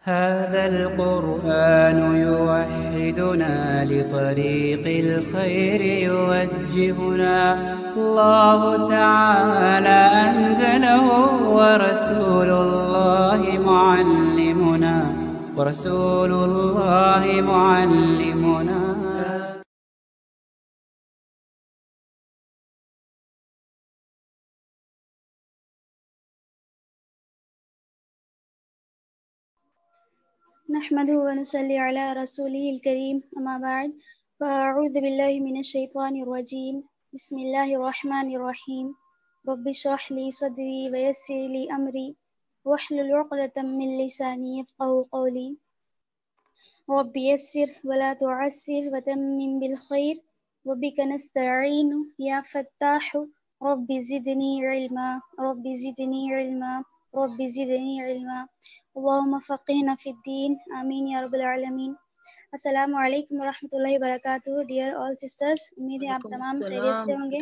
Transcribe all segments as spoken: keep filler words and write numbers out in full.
هذا القرآن يوحدنا لطريق الخير يوجهنا الله تعالى أنزله ورسول الله معلمنا ورسول الله معلمنا. نحمده ونصلي على رسوله الكريم أما بعد فأعوذ بالله من الشيطان الرجيم بسم الله الرحمن الرحيم رب اشرح لي صدري ويسر لي أمري واحلل عقدة من لساني يفقهوا قولي رب يسر ولا تعسر وتمم بالخير وبك نستعين يا فتاح رب زدني علما رب زدني علما رب زدني علما اللهم فقهنا في الدين آمین یا رب العالمین. السلام علیکم ورحمۃ اللہ وبرکاتہ. ڈیئر آل سسٹرز، امید ہے آپ تمام خیریت سے ہوں گے.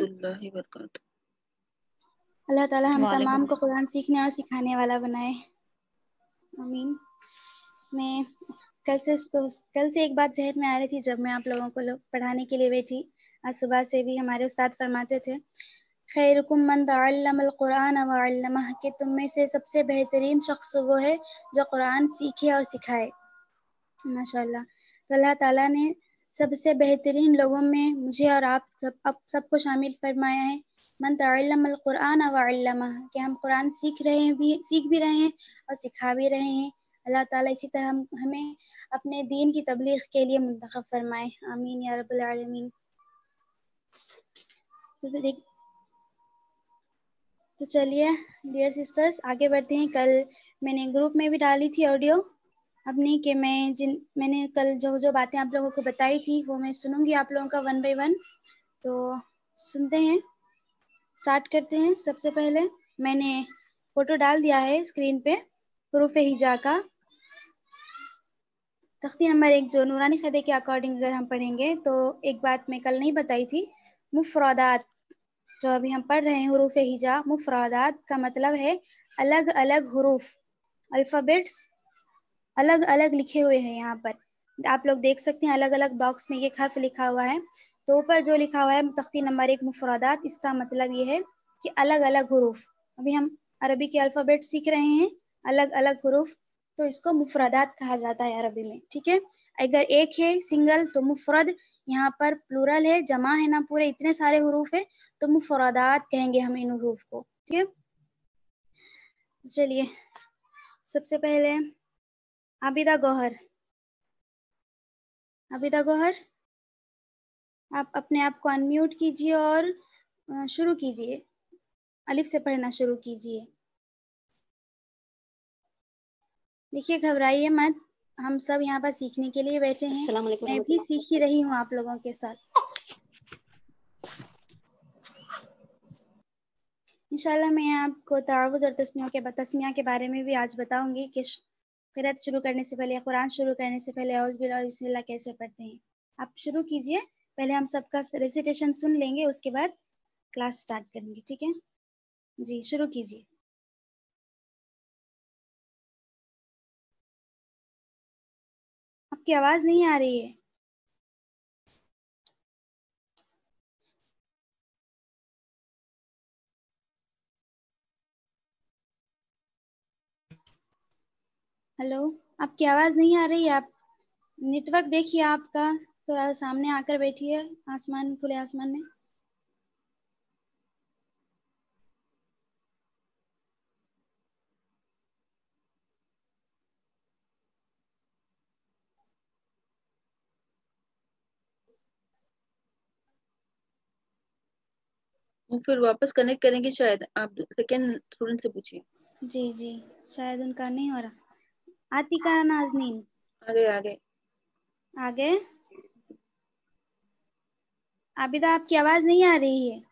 اللہ تعالی ہم تمام کو قرآن سیکھنے اور سکھانے والا بنائے، آمین. میں کل سے کل سے ایک بات ذہن میں آ رہی تھی جب میں آپ لوگوں کو پڑھانے کے لیے بیٹھی. آج صبح سے بھی ہمارے استاد فرماتے تھے خیرکم من تعلم القرآن وعلمہ، کہ تم میں سے سب سے بہترین شخص وہ ہے جو قرآن سیکھے اور سکھائے. ماشاءاللہ. تو اللہ تعالیٰ نے سب سے بہترین لوگوں میں مجھے اور آپ سب اب سب کو شامل فرمایا ہے. من تعلم القرآن وعلمہ، کہ ہم قرآن سیکھ رہے ہیں بھی سیکھ بھی رہے ہیں اور سکھا بھی رہے ہیں. اللہ تعالیٰ اسی طرح ہم ہمیں اپنے دین کی تبلیغ کے لیے منتخب فرمائے، آمین یا رب العالمین. تو چلیے ڈیئر سسٹرز آگے بڑھتے ہیں. کل میں نے گروپ میں بھی ڈالی تھی آڈیو اپنی کہ میں جن میں نے کل جو جو باتیں آپ لوگوں کو بتائی تھی وہ میں سنوں گی آپ لوگوں کا ون بائی ون. تو سنتے ہیں، اسٹارٹ کرتے ہیں. سب سے پہلے میں نے فوٹو ڈال دیا ہے اسکرین پہ حروف ہجا کا تختی نمبر ایک، جو نورانی قاعدے کے اکارڈنگ اگر ہم پڑھیں گے تو ایک بات میں کل نہیں بتائی تھی. مفردات جو ابھی ہم پڑھ رہے ہیں حروف ہجا، مفردات کا مطلب ہے الگ الگ حروف، الفابیٹس الگ الگ لکھے ہوئے ہیں. یہاں پر آپ لوگ دیکھ سکتے ہیں الگ الگ باکس میں یہ حرف لکھا ہوا ہے. تو اوپر جو لکھا ہوا ہے تختی نمبر ایک مفردات، اس کا مطلب یہ ہے کہ الگ الگ حروف. ابھی ہم عربی کے الفابیٹ سیکھ رہے ہیں، الگ الگ حروف، تو اس کو مفردات کہا جاتا ہے عربی میں. ٹھیک ہے، اگر ایک ہے سنگل تو مفرد، یہاں پر پلورل ہے، جمع ہے نا، پورے اتنے سارے حروف ہے تو مفردات کہیں گے ہم ان حروف کو. ٹھیک ہے، چلیے سب سے پہلے عابدہ گوہر. عابدہ گوہر آپ اپنے آپ کو انمیوٹ کیجئے اور شروع کیجئے، الف سے پڑھنا شروع کیجئے. دیکھیے گھبرائیے مت، ہم سب یہاں پر سیکھنے کے لیے بیٹھے ہیں. میں بھی سیکھ ہی رہی ہوں آپ لوگوں کے ساتھ. انشاءاللہ میں آپ کو تعوذ اور تسمیہ کے تسمیہ کے بارے میں بھی آج بتاؤں گی کہ قرأت شروع کرنے سے پہلے، قرآن شروع کرنے سے پہلے اعوذ باللہ اور بسم اللہ کیسے پڑھتے ہیں. آپ شروع کیجئے، پہلے ہم سب کا ریسیٹیشن سن لیں گے، اس کے بعد کلاس سٹارٹ کریں گے. ٹھیک ہے جی، شروع کیجئے. آپ کی آواز نہیں آ رہی ہے. ہلو، آپ کی آواز نہیں آ رہی ہے. آپ نیٹ ورک دیکھیے، آپ کا تھوڑا سامنے آ کر بیٹھیے آسمان کھلے آسمان میں. پھر واپس کنیکٹ کریں گے شاید. آپ سیکنڈ اسٹوڈنٹ سے پوچھیے. جی جی شاید ان کا نہیں ہو رہا. عاتقہ نازنین آگے آگے آگے. عابدہ آپ کی آواز نہیں آ رہی ہے.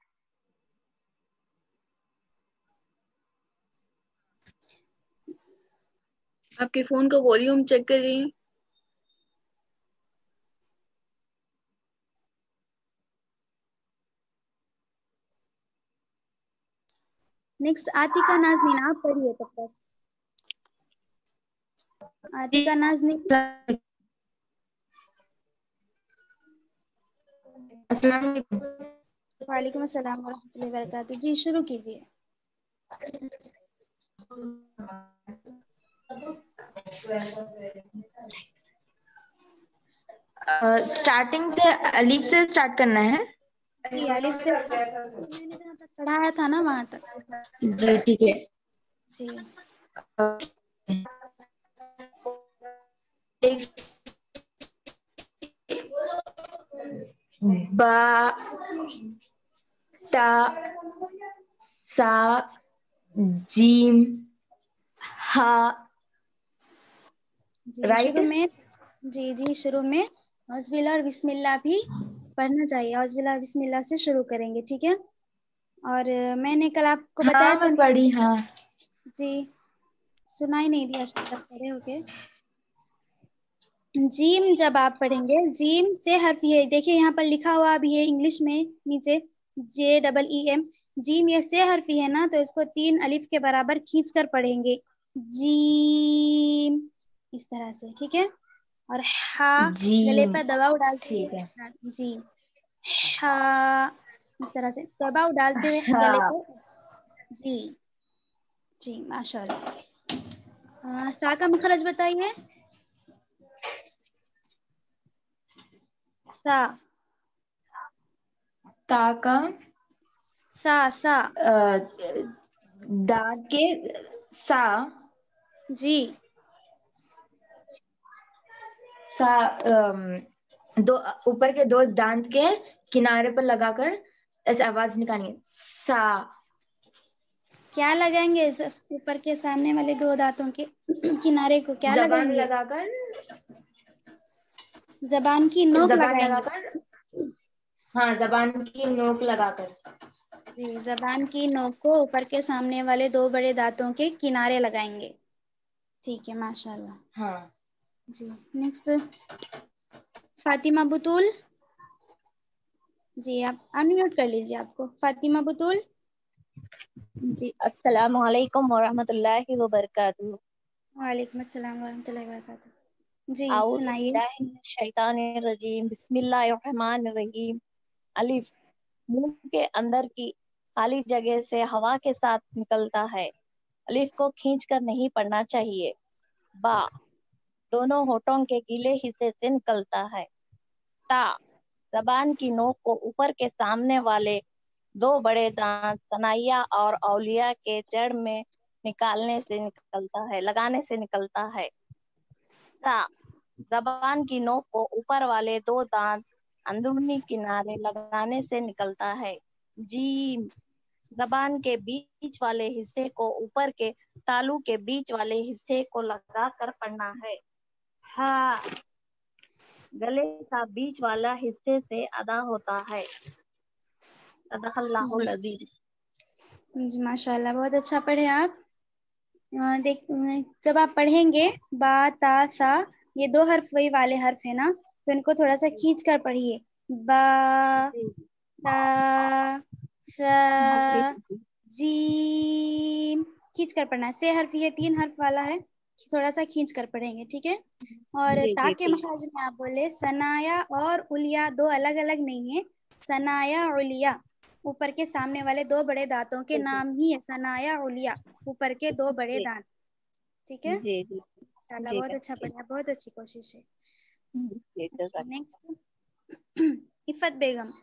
آپ کے فون کا والیوم چیک کریے. نیکسٹ عاتقہ نازنین، آپ پڑھیے تب تک. आतिका नाज़ ने अस्सलाम वालेकुम। वालेकुम अस्सलाम वरहमतुल्लाहि वबरकातुहू। जी शुरू कीजिए। स्टार्टिंग से अलीफ से स्टार्ट करना है। जी अलिफ से मैंने जहाँ तक पढ़ाया था ना वहां तक। जी ठीक है। जी बा ता सा जीम हा जी राइट। शुरू में जी जी शुरू में औज़बिल्लाह और बिस्मिल्लाह भी पढ़ना चाहिए। औज़बिल्लाह और बिस्मिल्लाह से शुरू करेंगे, ठीक है। और अ, मैंने कल आपको हाँ बताया था मैं पढ़ी। हाँ जी, सुनाई नहीं दिया शायद आप खड़े होके। जीम जब आप पढ़ेंगे, जीम से हर्फ ये देखिए यहाँ पर लिखा हुआ भी है इंग्लिश में नीचे, जे डबल ई एम। जीम ये से हर्फ ही है ना, तो इसको तीन अलिफ के बराबर खींच कर पढ़ेंगे, जीम, इस तरह से, ठीक है। और हा गले जीम पर दबाव डालते ठीक है। हुए जी, हा, इस तरह से दबाव डालते हुए गले हाँ पर जी जी माशाल्लाह। हाँ, सा का मखरज बताइए। सा ता का सा सा अ, दांत के सा जी सा अम, दो ऊपर के दो दांत के किनारे पर लगाकर ऐसे आवाज निकालनी है। सा क्या लगाएंगे इस ऊपर के सामने वाले दो दांतों के किनारे को क्या जबान लगाएंगे? लगाकर जबान की नोक जबान लगाएंगे। लगाकर हाँ जबान की नोक लगाकर जी जबान की नोक को ऊपर के सामने वाले दो बड़े दांतों के किनारे लगाएंगे, ठीक है माशाल्लाह। हाँ। जी नेक्स्ट फातिमा बुतूल, जी आप अनम्यूट कर लीजिए आपको। फातिमा बुतूल जी अस्सलाम वालेकुम वरहमतुल्लाहि वबरकातुहू। वालेकुम अस्सलाम वरहमतुल्लाहि वबरकातुहू। जी आऊज़ु सुनाइए। बिल्लाहि मिनश शैतानिर रजीम बिस्मिल्लाहिर रहमानिर रहीम। अलिफ मुंह के अंदर की खाली जगह से हवा के साथ निकलता है। अलिफ को खींच कर नहीं पढ़ना चाहिए। बा दोनों होठों के गीले हिस्से से निकलता है। ता जबान की नोक को ऊपर के सामने वाले दो बड़े दांत सनाया और औलिया के जड़ में निकालने से निकलता है, लगाने से निकलता है। सा जबान की नोक को ऊपर वाले दो दांत अंदरूनी किनारे लगाने से निकलता है। जीम जबान के बीच वाले हिस्से को ऊपर के तालू के बीच वाले हिस्से को लगा कर पढ़ना है। हा गले का बीच वाला हिस्से से अदा होता है। सदक़ल्लाहुल जी अज़ीम। जी माशाल्लाह बहुत अच्छा पढ़े आप। अ, देख जब आप पढ़ेंगे बा ता सा, ये दो हर्फ वही वाले हर्फ है ना, तो इनको थोड़ा सा खींच कर पढ़िए। बा ता सा जीम, खींच कर पढ़ना है। से हर्फ ये तीन हर्फ वाला है, थोड़ा सा खींच कर पढ़ेंगे, ठीक है। और जी ता जी के ठीक। मखाज में आप बोले सनाया और उलिया दो अलग अलग नहीं है। सनाया उलिया ऊपर के सामने वाले दो बड़े दांतों के नाम ही है, सनाया उलिया ऊपर के दो बड़े जी दांत, ठीक है। जी जी माशाल्लाह जी बहुत मैम, अच्छा ठीक। पढ़ा, बहुत अच्छी कोशिश है। जी जज़ाक। नेक्स्ट इफ़त बेगम।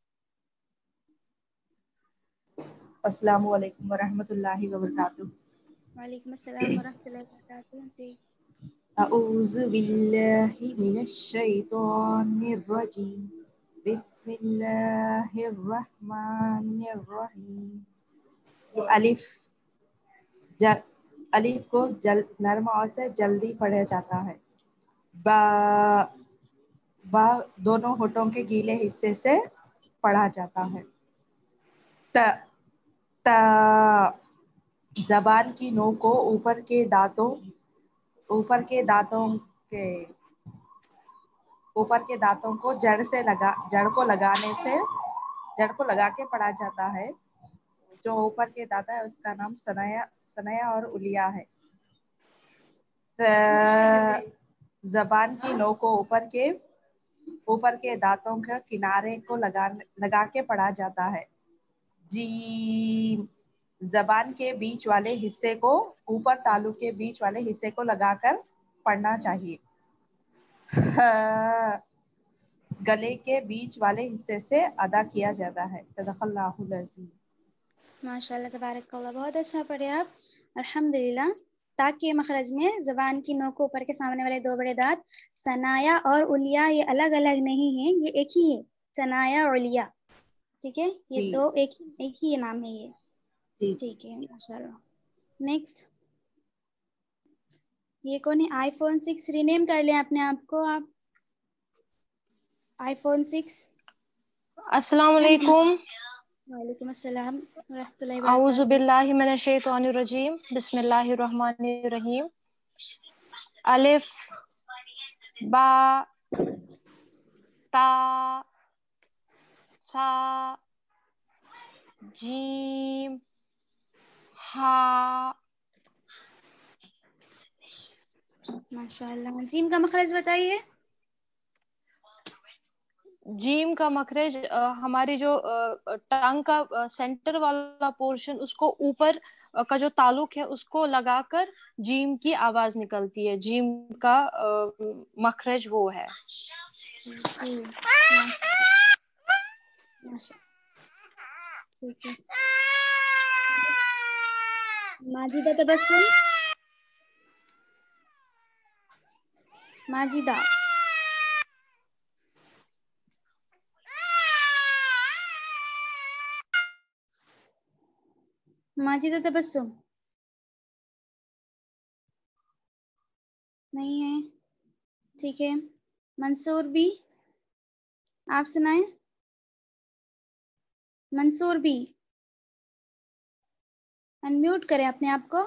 अस्सलामु अलैकुम वरहमतुल्लाहि वबरकातुहू। वालेकुम अस्सलाम वरहमतुल्लाहि वबरकातुहू। जी अऊज़ु बिल्लाहि मिनश शैतानिर रजीम बिस्मिल्लाहिर रहमानिर रहीम। अलिफ ज, अलिफ को जल नरम आवाज से जल्दी पढ़ा जाता है। बा बा दोनों होठों के गीले हिस्से से पढ़ा जाता है। त ता जबान की नोक को ऊपर के दांतों ऊपर के दांतों के ऊपर के दांतों को जड़ से लगा जड़ को लगाने से जड़ को लगा के पढ़ा जाता है। जो ऊपर के दांत है उसका नाम सनाया सनाया और उलिया है। जबान की नोक को ऊपर के ऊपर के दांतों के किनारे को लगा लगा के पढ़ा जाता है। जीम, जबान के बीच वाले हिस्से को ऊपर तालु के बीच वाले हिस्से को लगाकर पढ़ना चाहिए। ह, गले के बीच वाले हिस्से से अदा किया जाता है। सदक़ल्लाहुल अज़ीम। माशाल्लाह तबारकल्लाह, बहुत अच्छा पढ़े आप, अल्हम्दुलिल्लाह। ताक के मखरज में जबान की नोक को ऊपर के सामने वाले दो बड़े दांत सनाया और उलिया ये अलग अलग नहीं है, ये एक ही है, सनाया और उलिया। ठीक है, ये जी दो एक एक ही नाम है ये। जी ठीक है माशाल्लाह। नेक्स्ट, ये कौन है? आईफोन सिक्स रीनेम कर लें अपने आप को आप। IPhone six. अस्सलाम वालेकुम। वालेकुम अस्सलाम रहमतुल्लाहि व औज़ु बरकातुहू। बिल्लाहि मिनश शैतानिर रजीम। बिस्मिल्लाहिर रहमानिर रहीम। अलिफ बा ता सा जीम हा। माशाल्लाह, जीम का मखरज बताइए। जीम का मखरज अ, हमारी जो टंग का अ, सेंटर वाला पोर्शन, उसको ऊपर अ, का जो तालुक है उसको लगाकर जीम की आवाज निकलती है। जीम का अ, मखरज वो है। जी माशा माशा ठीक है। माजिदा तबस्सुम, माजिदा माजिदा तबस्सुम नहीं है। ठीक है, मंसूर भी, आप सुनाएं। मंसूर भी, अनम्यूट करें अपने आप को।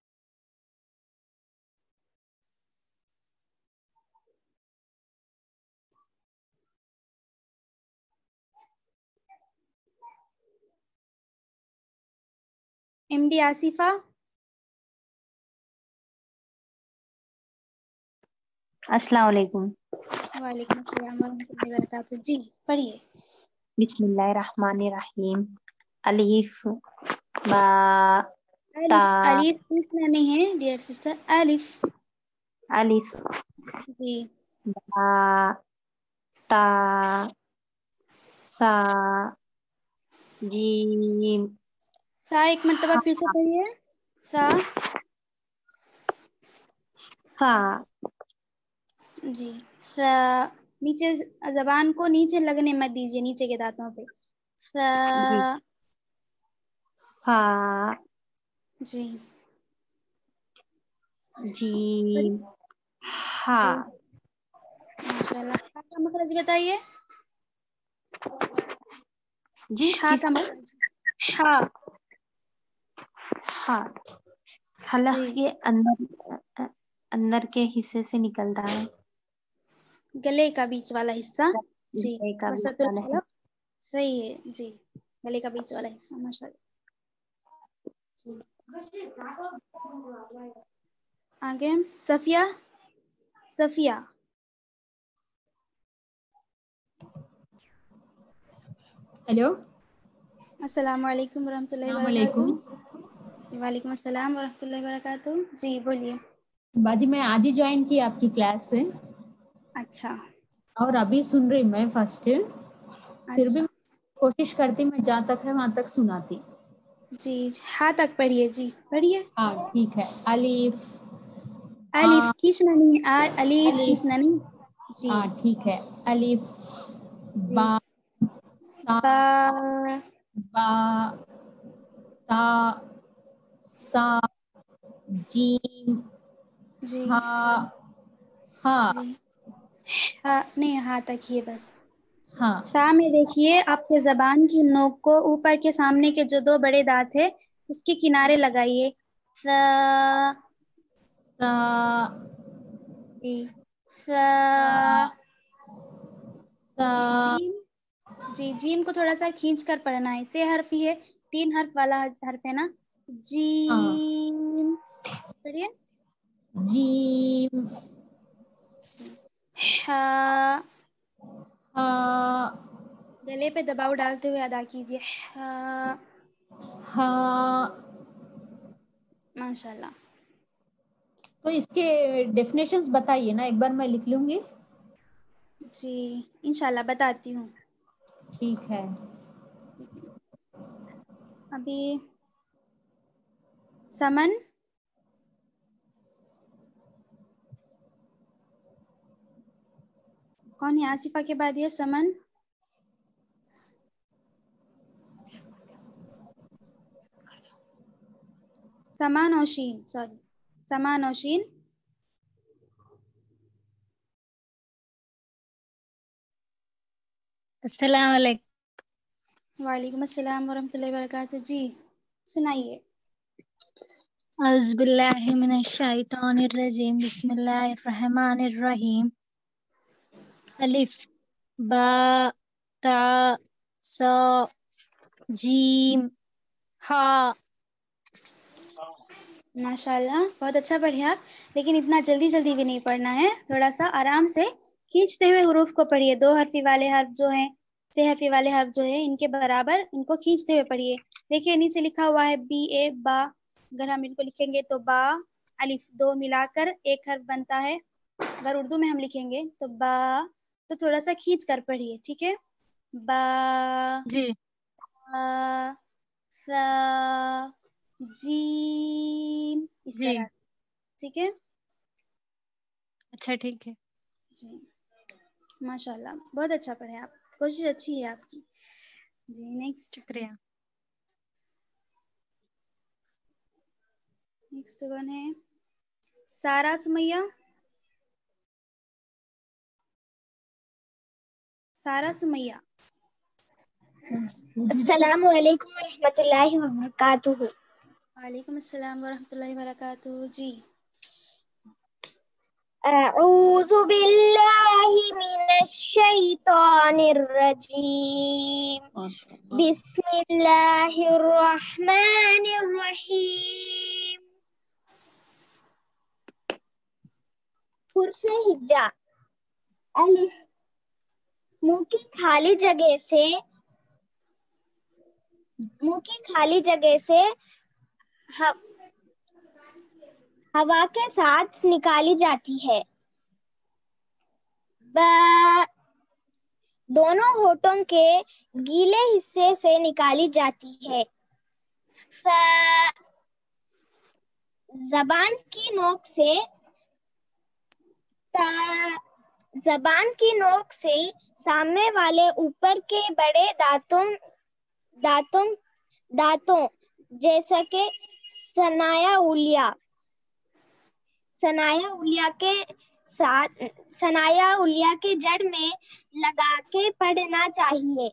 एमडी आसिफा। अस्सलाम वालेकुम। वालेकुम अस्सलाम वरहमतुल्लाहि वबरकातुहू। जी पढ़िए। बिस्मिल्लाहिर्रहमानिर्रहीम। अलिफ बा ता अलिफ, अलिफ पूछना नहीं है डियर सिस्टर, अलिफ। अलिफ जी बा ता सा जीम फा, एक मर्तबा फिर से पढ़िए। फा फा जी, फा नीचे जबान को नीचे लगने मत दीजिए, नीचे के दांतों पे। जी फा फा जी जीम हा। जी माशाल्लाह। हा का मखरज बताइए। जी हा का किसका? मखरज, हा। हा हलक जी के अंदर अ, अंदर के हिस्से से निकलता है। गले का बीच वाला हिस्सा। जी गले का बीच वसतुल वाला हलक, सही है जी, गले का बीच वाला हिस्सा माशाल्लाह। जी आगे सफिया, सफिया। हेलो, अस्सलाम वालेकुम वरहमतुल्लाहि अस्सलाम वालेकुम। वबरकातुहू। वालेकुम अस्सलाम वरहमतुल्लाहि वबरकातुहू। जी बोलिए। बाजी मैं आज ही ज्वाइन की आपकी क्लास से अच्छा और अभी सुन रही मैं फर्स्ट, फिर भी अच्छा कोशिश करती मैं जहाँ तक है वहां तक सुनाती। जी, हा तक पढ़िए। जी पढ़िए। हाँ ठीक है। अलिफ अलिफ आ खींचना नहीं है, आ अलिफ अलिफ, खींचना नहीं। जी हाँ ठीक है। अलिफ जी बा ता बा बा ता सा जीम जी हा हा जी हा नहीं, हा तक ही है बस। हाँ सा में देखिए, आपके जबान की नोक को ऊपर के सामने के जो दो बड़े दांत है उसके किनारे लगाइए। सा सा जी सा सा जीम। जी, जीम को थोड़ा सा खींच कर पढ़ना है, से हर्फ ही है, तीन हर्फ वाला हर्फ है ना। हाँ जीम पढ़िए। जीम हा, हा गले पे दबाव डालते हुए अदा कीजिए। हा, हा। माशाल्लाह। तो इसके डेफिनेशंस बताइए ना, एक बार मैं लिख लूंगी। जी इंशाल्लाह बताती हूँ। ठीक है। अभी समन, कौन है आसिफा के बाद ये समन? समानोशीन, सॉरी समानोशीन। अस्सलाम वालेकुम। वालेकुम अस्सलाम वरहमतुल्लाहि वबरकातुहू। जी सुनाइए। औज़ु बिल्लाहि मिनश शैतानिर रजीम, बिस्मिल्लाहिर रहमानिर रहीम। अलिफ बा ता सा जीम हा। माशाल्लाह बहुत अच्छा पढ़े आप, लेकिन इतना जल्दी जल्दी भी नहीं पढ़ना है, थोड़ा सा आराम से खींचते हुए हुरूफ को पढ़िए। दो हरफी वाले हर्फ जो हैं, छह हरफी वाले हर्फ जो है, इनके बराबर इनको खींचते हुए पढ़िए। देखिए नीचे लिखा हुआ है बी ए बा, अगर हम इनको लिखेंगे तो बा अलिफ दो मिलाकर एक हर्फ बनता है। अगर उर्दू में हम लिखेंगे तो बा, तो थोड़ा सा खींच कर पढ़िए, ठीक है। बा, जी आ, सा, जीम, इस जी तरह, ठीक है। अच्छा ठीक है। जी माशाल्लाह बहुत अच्छा पढ़े आप, कोशिश अच्छी है आपकी। जी नेक्स्ट शुक्रिया। नेक्स्ट वन है सारा सुमैया। सारा सुमैया। अस्सलामु अलैकुम वरहमतुल्लाहि वबरकातुहू। वालेकुम अस्सलाम वरहमतुल्लाहि वबरकातुहू। जी अऊज़ु बिल्लाहि मिनश शैतानिर रजीम, बिस्मिल्लाहिर रहमानिर रहीम। हुर्फ़े हिज्जा अलिफ, मुंह की खाली जगह से मुंह की खाली जगह से ह, हवा के साथ निकाली जाती है। ब, दोनों होठों के गीले हिस्से से निकाली जाती है। फ, जबान की नोक से ता, जबान की नोक से सामने वाले ऊपर के बड़े दांतों दांतों दांतों जैसा कि सनाया उलिया सनाया उलिया के साथ सनाया उलिया के जड़ में लगा के पढ़ना चाहिए।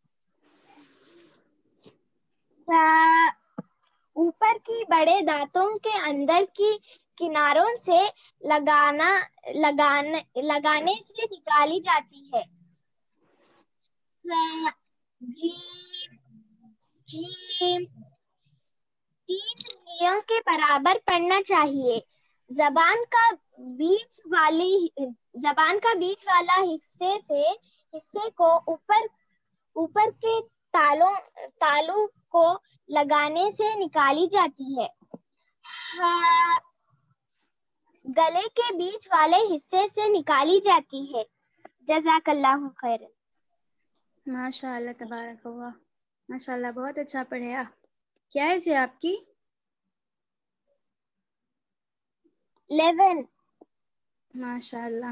ऊपर की बड़े दांतों के अंदर की किनारों से लगाना लगाने लगाने से निकाली जाती है। जीम जीम तीन उंगलियों के बराबर पढ़ना चाहिए। जबान का बीच वाली जबान का बीच वाला हिस्से से हिस्से को ऊपर ऊपर के तालों तालू को लगाने से निकाली जाती है। हाँ, गले के बीच वाले हिस्से से निकाली जाती है। जज़ाकल्लाहु खैरन। माशाल्लाह तबारक अल्लाह, माशाल्लाह बहुत अच्छा पढ़े आप। क्या है जी आपकी? इलेवन। माशाल्लाह,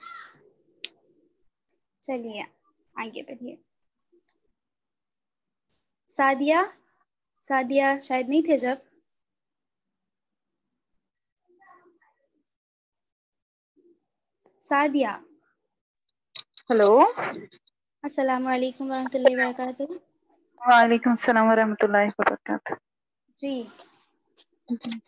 चलिए आगे बढ़िए। सादिया, सादिया शायद नहीं थे जब। सादिया। हेलो, अस्सलाम वालेकुम वरहमतुल्लाहि वबरकातुहू। वालेकुम सलाम वरहमतुल्लाहि वबरकातुहू। जी जी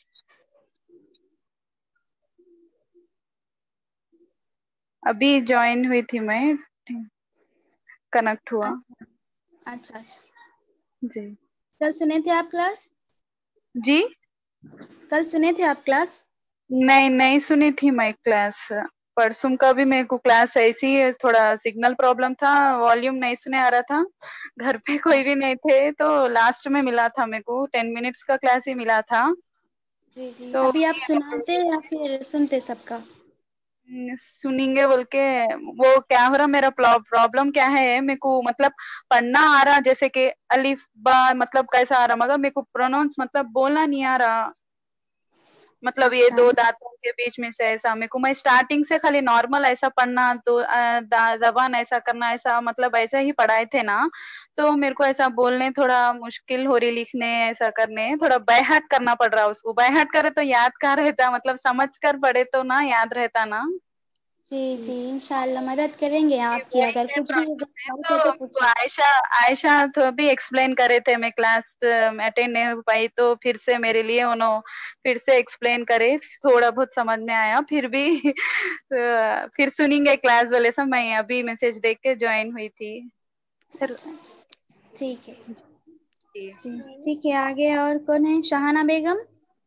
अभी ज्वाइन हुई थी मैं, कनेक्ट हुआ। अच्छा अच्छा अच्छा। जी कल सुने थे आप क्लास? जी कल सुने थे आप क्लास? नहीं नहीं सुनी थी मैं क्लास, परसों का भी मेरे को क्लास ऐसी ही थोड़ा सिग्नल प्रॉब्लम था, वॉल्यूम नहीं सुने आ रहा था, घर पे कोई भी नहीं थे, तो लास्ट में मिला था मेरे को, टेन मिनट्स का क्लास ही मिला था। जी जी तो अभी आप सुनाते या फिर सुनते सबका? सुनेंगे बोल के, वो क्या हो रहा, मेरा प्रॉब्लम क्या है, मेरे को मतलब पढ़ना आ रहा, जैसे कि अलिफ बा मतलब कैसा आ रहा, मगर मेरे को प्रोनाउंस मतलब बोलना नहीं आ रहा, मतलब ये अच्छा दो दांतों के बीच में से ऐसा, मेरे को मैं स्टार्टिंग से खाली नॉर्मल ऐसा पढ़ना, तो जबान ऐसा करना, ऐसा मतलब ऐसा ही पढ़ाए थे ना, तो मेरे को ऐसा बोलने थोड़ा मुश्किल हो रही, लिखने ऐसा करने थोड़ा बैहाट करना पड़ रहा, उसको बैहाट करे तो याद कहाँ रहता, मतलब समझ कर पढ़े तो ना याद रहता ना। जी जी इंशाल्लाह मदद करेंगे आपकी, वही अगर है कुछ भी प्रॉब्लम है, डाउट तो है तो हमको पूछिए। आयशा आयशा तो भी एक्सप्लेन करे थे, मैं क्लास अटेंड नहीं हो पाई, तो फिर से मेरे लिए उन्होंने फिर से एक्सप्लेन करे, थोड़ा बहुत समझ में आया, फिर भी फिर सुनेंगे क्लास वाले सब, मैं अभी मैसेज देख के ज्वाइन हुई थी फिर। अच्छा अच्छा ठीक है जी। जी ठीक है। आगे और कौन है? शाहाना बेगम।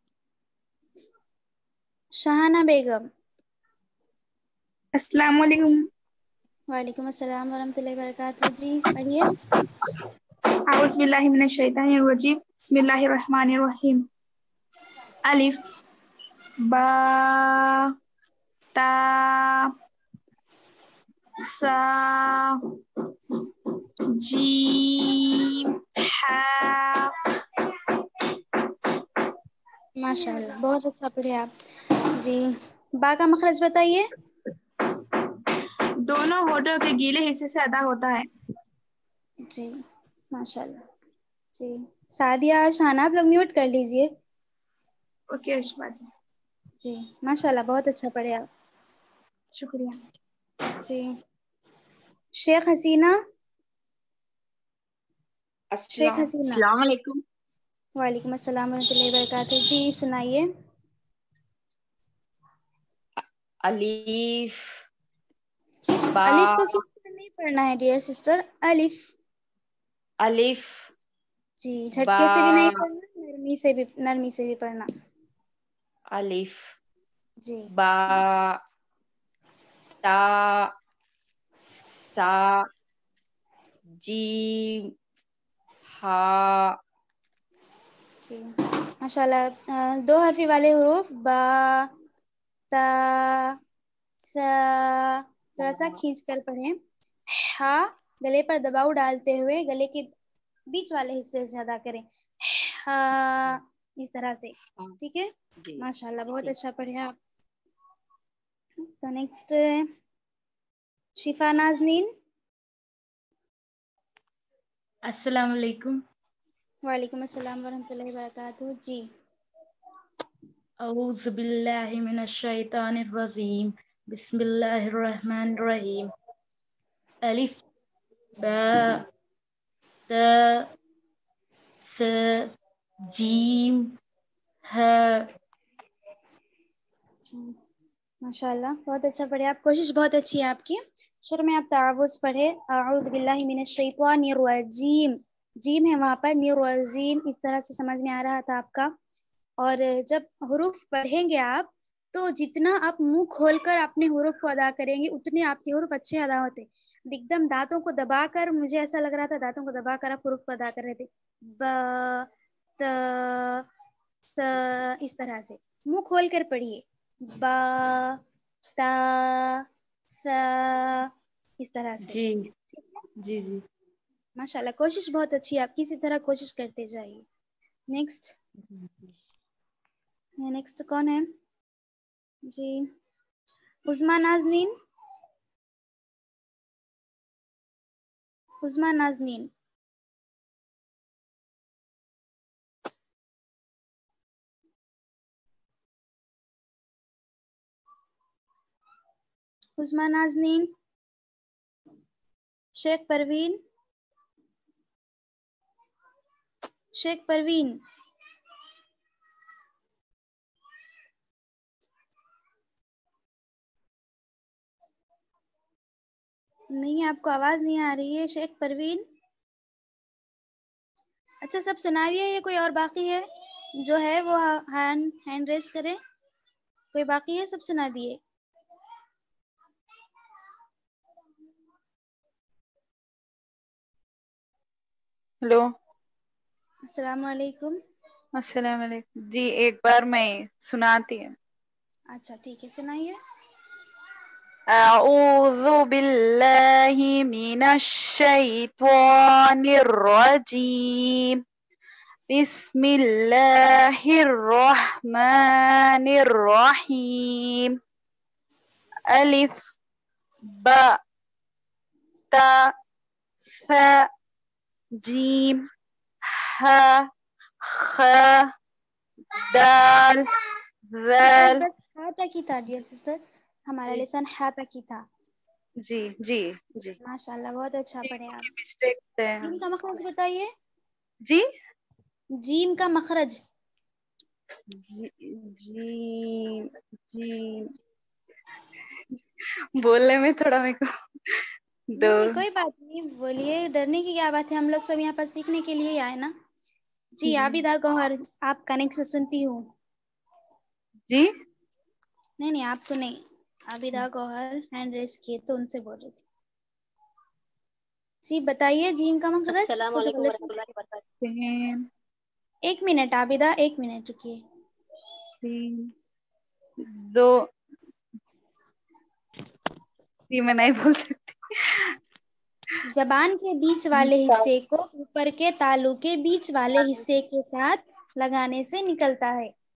शाहाना बेगम। अस्सलाम वालेकुम। वालेकुम अस्सलाम वरहमतुल्लाहि वबरकातुहू। जी पढ़िए। आउज़ु बिल्लाहि मिनश शैतानिर रजीम, बिस्मिल्लाहिर रहमानिर रहीम। अलिफ बा ता सा जीम हा। माशाल्लाह बहुत अच्छा पढ़े आप। जी बा का मखरज बताइए। दोनों होठों के गीले हिस्से से अदा होता है। जी माशाल्लाह। जी सादिया और शाना आप लोग म्यूट कर लीजिए। ओके अशमा जी। जी माशाल्लाह बहुत अच्छा पढ़े आप। शुक्रिया। जी शेख हसीना। शेख हसीना। अस्सलाम वालेकुम। वालेकुम अस्सलाम वरहमतुल्लाहि वबरकातुहू। जी सुनाइए। अलीफ खींच बा अलिफ को खींच कर नहीं पढ़ना है डियर सिस्टर। अलिफ अलिफ जी बा झटके से भी नहीं पढ़ना, नरमी से भी नरमी से भी पढ़ना। अलिफ जी बा ता सा जीम हा। जी माशाल्लाह। अ, दो हरफी वाले हुरूफ बा ता सा थोड़ा सा खींच कर पढ़ें। हा गले पर दबाव डालते हुए गले के बीच वाले हिस्से से अदा करें। हा इस तरह से। ठीक है जी माशाल्लाह बहुत ठीक। अच्छा पढ़े आप। तो नेक्स्ट शिफा नाजनीन। अस्सलाम वालेकुम। वालेकुम अस्सलाम वरहमतुल्लाहि वबरकातुहू। जी औज़ु बिल्लाहि मिनश शैतानिर रजीम, बिस्मिल्लाहिर रहमानिर रहीम। अलिफ बा ता सा जीम हा। माशाल्लाह बहुत अच्छा पढ़े आप। कोशिश बहुत अच्छी है आपकी। शुरू में आप तावुज़ पढ़े, अऊज़ु बिल्लाहि मिनश शैतानिर रजीम। जीम है वहाँ पर, निर रजीम इस तरह से समझ में आ रहा था आपका। और जब हुरूफ पढ़ेंगे आप, तो जितना आप मुंह खोलकर अपने हुरूफ को अदा करेंगे उतने आपके हुरूफ अच्छे अदा होते। एकदम दांतों को दबाकर, मुझे ऐसा लग रहा था दांतों को दबाकर आप हुरूफ को अदा कर रहे थे। ब त स इस तरह से मुंह खोल कर पढ़िए। बा ता सा इस तरह से। जी जी जी माशाल्लाह कोशिश बहुत अच्छी है आपकी, इसी तरह कोशिश करते जाइए। नेक्स्ट नेक्स्ट कौन है? जी उस्मा नाजनीन। उस्मा नाजनीन। उस्मा नाजनीन। शेख परवीन। शेख परवीन। नहीं आपको आवाज नहीं आ रही है शेख परवीन। अच्छा सब सुनाइए, ये कोई और बाकी है जो है वो हैंड हैंड रेस करे। کوئی باقی ہے؟ سب سنا دیے. ہلو السلام علیکم. السلام علیکم. جی ایک بار میں سناتی ہوں. اچھا ٹھیک ہے، سنائیے. اعوذ باللہ من الشیطان الرجیم. بسم اللہ الرحمن الرحیم. الف با تا ثا جیم ہا خ دال بس ذال. بس ہا تک ہی تھا ڈیئر سسٹر، ہمارا جی لیسن ہا تک ہی تھا. جی جی جی ماشاء اللہ بہت اچھا پڑھے آپ. مسٹیک سے ہم. جیم کا مخرج بتائیے. جی جیم کا مخرج. جی جی جی بولنے میں تھوڑا میرے کو دو. نہیں کوئی بات نہیں، بولیے، ڈرنے کی کیا بات ہے، ہم لوگ سب یہاں پر سیکھنے کے لیے ہی آئے نا. جی عابدہ گوہر، آپ کنیکٹ سے سنتی ہوں. جی نہیں نہیں آپ کو نہیں، عابدہ گوہر ہینڈ ریس کیے تو ان سے بول رہی تھی. جی بتائیے جیم کا مخرج. السلام کچھ علیکم غلط؟ ورحمۃ اللہ وبرکاتہ. ایک منٹ عابدہ، ایک منٹ رکیے. تین دو. جی میں نہیں بول سکتی. زبان کے بیچ والے حصے کو اوپر کے تالو کے بیچ والے حصے کے ساتھ لگانے سے نکلتا ہے.